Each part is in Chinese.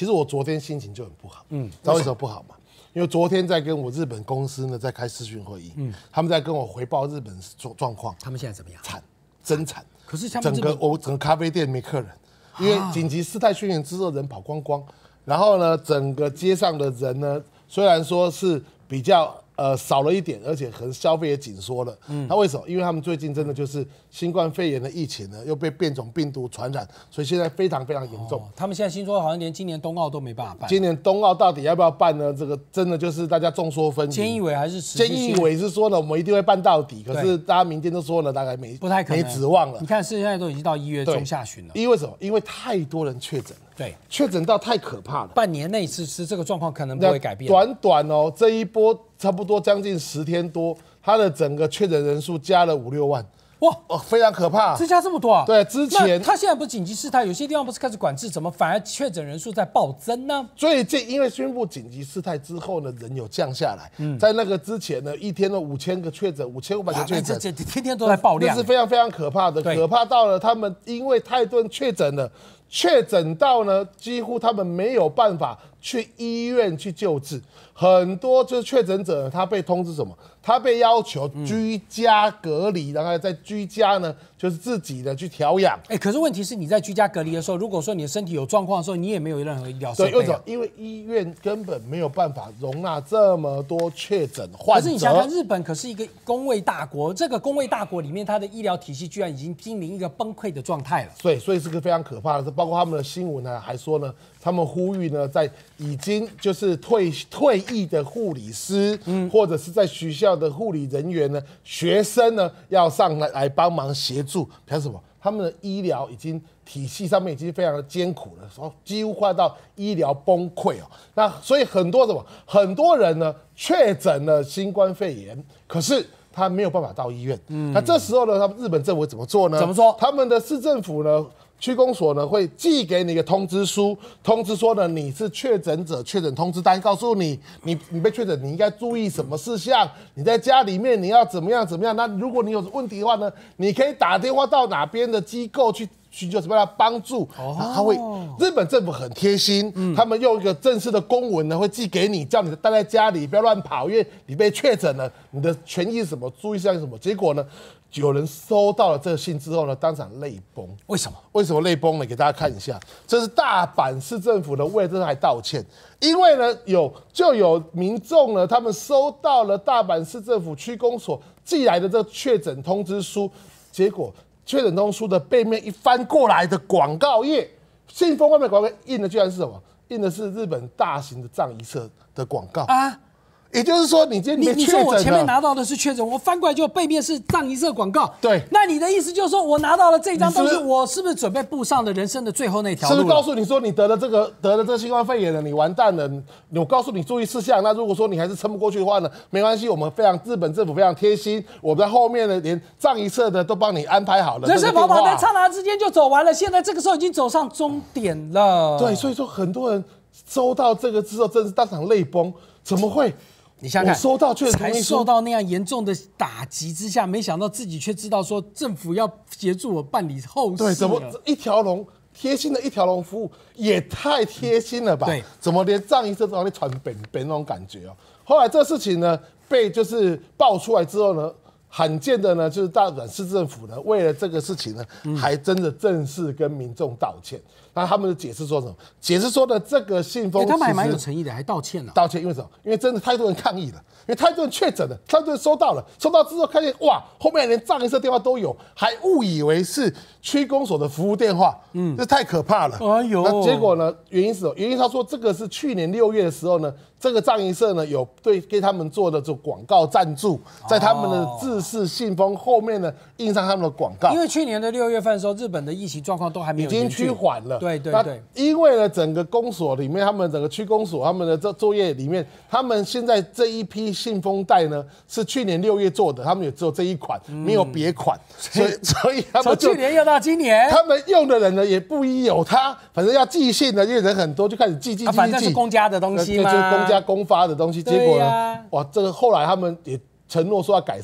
其实我昨天心情就很不好，知道为什么不好吗？因为昨天在跟我日本公司呢在开视讯会议，他们在跟我回报日本状况， 他们现在怎么样？ 惨，真惨。 可是整个咖啡店没客人，因为紧急事态宣言之后人跑光光，然后呢，整个街上的人呢，虽然说是比较少了一点，而且可能消费也紧缩了。那为什么？因为他们最近真的就是新冠肺炎的疫情呢，又被变种病毒传染，所以现在非常非常严重。 他们现在听说好像连今年冬奥都没办法办。 今年冬奥到底要不要办呢？这个真的就是大家众说纷纭。 菅义伟还是菅义伟是说呢，我们一定会办到底，可是大家民间都说呢，大概不太可能， 没指望了。 你看，现在都已经到1月中下旬了。 因为什么？因为太多人确诊了。 对， 确诊到太可怕了。 半年内是这个状况可能不会改变。 短哦，这一波差不多将近10天多，它的整个确诊人数加了5、6万。哇，非常可怕， 增加这么多啊！ 对，之前他现在不是紧急事态，有些地方不是开始管制，怎么反而确诊人数在暴增呢？ 最近因为宣布紧急事态之后呢，人有降下来。在那个之前呢，一天的5000个确诊，5500个确诊， 这天天都在爆量， 这是非常非常可怕的，可怕到了他们因为太多人确诊了。确诊到呢，几乎他们没有办法去医院去救治，很多就是确诊者，他被通知什么？他被要求居家隔离，然后在居家呢，就是自己的去调养。 可是问题是你在居家隔离的时候，如果说你的身体有状况的时候，你也没有任何医疗设备。 对，为什么？因为医院根本没有办法容纳这么多确诊患者。 可是你想想，日本可是一个公卫大国，这个公卫大国里面，它的医疗体系居然已经濒临一个崩溃的状态了。 对，所以是个非常可怕的。包括他们的新闻呢，还说呢，他们呼吁呢，在已经就是退役的护理师，或者是在学校的护理人员呢，学生呢，要上来帮忙协助。表示什么？他们的医疗已经体系上面已经非常的艰苦了，几乎快到医疗崩溃哦。那所以很多人呢确诊了新冠肺炎，可是他没有办法到医院。那这时候呢，他们日本政府怎么做呢？ 怎么说？ 他们的市政府呢？区公所呢会寄给你一个通知书，通知说呢你是确诊者，确诊通知单告诉你被确诊，你应该注意什么事项，你在家里面你要怎么样。那如果你有问题的话呢，你可以打电话到哪边的机构去寻求什么样的帮助。他会，日本政府很贴心，他们用一个正式的公文呢会寄给你，叫你待在家里不要乱跑，因为你被确诊了，你的权益是什么，注意事项是什么。结果呢？有人收到了这个信之后呢，当场泪崩。 为什么？ 为什么泪崩呢？给大家看一下，这是大阪市政府呢为这还道歉，因为呢有民众呢，他们收到了大阪市政府区公所寄来的这个确诊通知书，结果确诊通知书的背面一翻过来的广告页，信封外面广告印的居然是什么？印的是日本大型的葬仪社的广告啊。也就是说，你今天你说我前面拿到的是确诊，我翻过来就背面是葬仪社广告。 对， 那你的意思就是说我拿到了这张东西，我是不是准备步上了人生的最后那条路？ 是不是告诉你说你得了这个新冠肺炎了，你完蛋了？我告诉你注意事项。那如果说你还是撑不过去的话呢，没关系，我们日本政府非常贴心，我们在后面呢连葬仪社的都帮你安排好了。 人生跑跑在刹那之间就走完了，现在这个时候已经走上终点了。 对，所以说很多人收到这个之后，真是当场泪崩，怎么会？ 你想想看， 收到才受到那样严重的打击之下，没想到自己却知道说政府要协助我办理后事。 对，怎么一条龙贴心的一条龙服务也太贴心了吧？ 对， 怎么连葬仪社都让你传本那种感觉哦？后来这事情呢被就是爆出来之后呢，罕见的呢就是大阪市政府呢为了这个事情呢，还真的正式跟民众道歉。那他们的解释说什么？解释说呢，这个信封他们还蛮有诚意的，还道歉了。 道歉，因为什么？因为真的太多人抗议了，因为太多人确诊了，太多人收到了，收到之后看见哇，后面连葬仪社电话都有，还误以为是区公所的服务电话，这太可怕了。 哎呦， 那结果呢？原因是什么？原因他说这个是去年6月的时候呢，这个葬仪社呢有给他们做的这广告赞助，在他们的制式信封后面呢印上他们的广告。 因为去年的6月份的时候，日本的疫情状况都还没有已经趋缓了。 对。 因为呢，整个公所里面，他们整个区公所，他们的这作业里面，他们现在这一批信封袋呢，是去年6月做的，他们也只有这一款，没有别款，所以他们从去年用到今年， 他们用的人呢也不疑有他，反正要寄信呢，因为人很多，就开始寄， 反正是公家的东西嘛， 就是公家公发的东西，结果呢，哇，这个后来他们也承诺说要改善，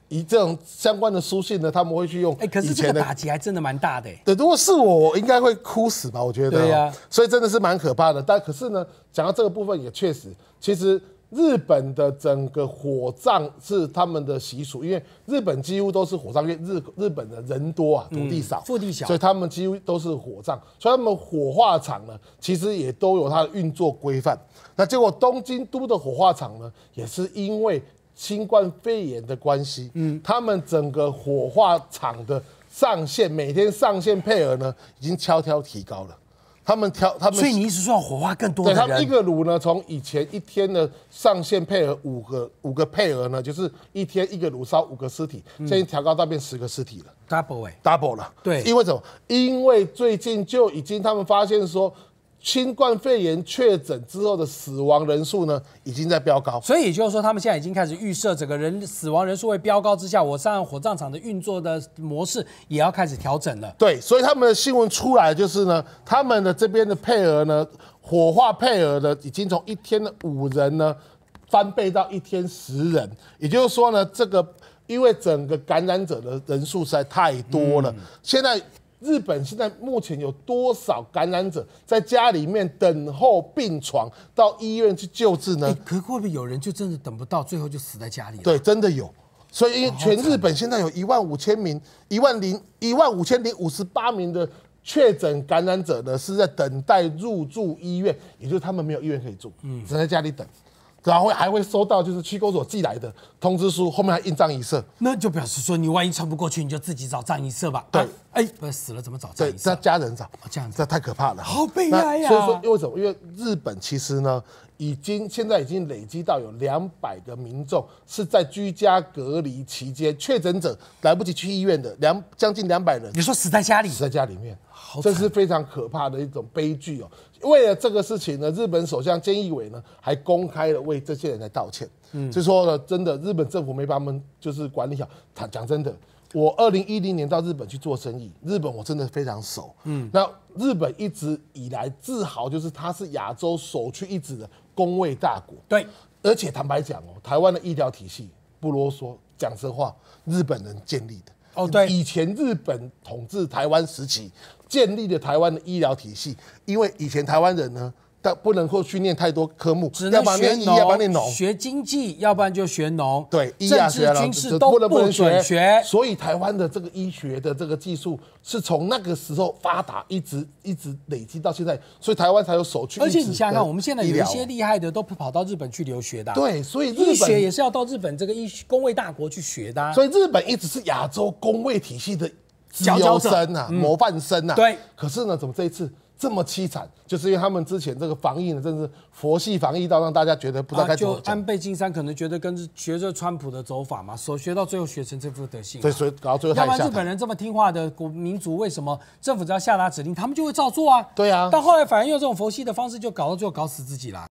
以这种相关的书信呢，他们会去用可是以前的这个打击还真的蛮大的。 对，如果是我应该会哭死吧？我觉得。 对呀。 所以真的是蛮可怕的。但可是呢，讲到这个部分也确实，其实日本的整个火葬是他们的习俗，因为日本几乎都是火葬，因为日本的人多啊，土地少， 腹地小， 所以他们几乎都是火葬。所以他们火化场呢，其实也都有它的运作规范。那结果东京都的火化场呢，也是因为新冠肺炎的关系，他们整个火化场的上限每天上限配额呢，已经悄悄提高了。他们， 所以你意思说要火化更多的人？ 对，他们一个炉呢，从以前一天的上限配额五个配额呢，就是一天一个炉烧5个尸体，现在调高到变10个尸体了 ，double 了。 对， 因为什么？因为最近就已经他们发现说，新冠肺炎确诊之后的死亡人数呢，已经在飙高。 所以也就是说，他们现在已经开始预设整个死亡人数会飙高之下，我上火葬场的运作的模式也要开始调整了。 对，所以他们的新闻出来就是呢，他们的这边的配额呢，火化配额呢，已经从一天的5人呢，翻倍到一天10人。也就是说呢，这个因为整个感染者的人数实在太多了，现在。日本现在目前有多少感染者在家里面等候病床到医院去救治呢？ 可会不会有人就真的等不到，最后就死在家里了？ 对，真的有。所以全日本现在有15000名，15058名的确诊感染者呢，是在等待入住医院，也就是他们没有医院可以住，只能在家里等。然后还会收到就是区公所寄来的通知书，后面还印葬仪社， 那就表示说你万一撑不过去，你就自己找葬仪社吧。 对， 不是死了怎么找葬仪社？ 对，家人找， 这样子， 这太可怕了， 好悲哀呀。 所以说，因为什么？因为日本其实呢，现在已经累积到有200个民众是在居家隔离期间，确诊者来不及去医院的，将近200人。 你说死在家里？ 死在家里面，这是非常可怕的一种悲剧哦。为了这个事情呢，日本首相菅义伟呢还公开了为这些人来道歉。就说呢，真的日本政府没把他们就是管理好。他讲真的，我2010年到日本去做生意，日本我真的非常熟。那日本一直以来自豪就是它是亚洲首屈一指的公卫大国。 对， 而且坦白讲哦，台湾的医疗体系不啰嗦，讲实话，日本人建立的。 对， 以前日本统治台湾时期建立的台湾的医疗体系，因为以前台湾人呢，但不能够去念太多科目， 只能学医，要不然念农， 学经济，要不然就学农， 对， 政治、军事都不能学。 所以台湾的这个医学的这个技术是从那个时候发达，一直累积到现在，所以台湾才有首屈一指。 而且你想想看，我们现在有一些厉害的都跑到日本去留学的。 对，所以医学也是要到日本这个公卫大国去学的。 所以日本一直是亚洲公卫体系的佼佼者啊，模范生啊。 对， 可是呢，怎么这一次这么凄惨？就是因为他们之前这个防疫呢，真是佛系防疫到让大家觉得不知道该怎么讲。 就安倍晋三可能觉得学着川普的走法嘛，学到最后学成这副德性。 对，所以搞到最后他也下台。 要不然日本人这么听话的民族，为什么政府只要下达指令，他们就会照做啊？ 对啊。 但后来反而用这种佛系的方式，就搞到最后搞死自己啦。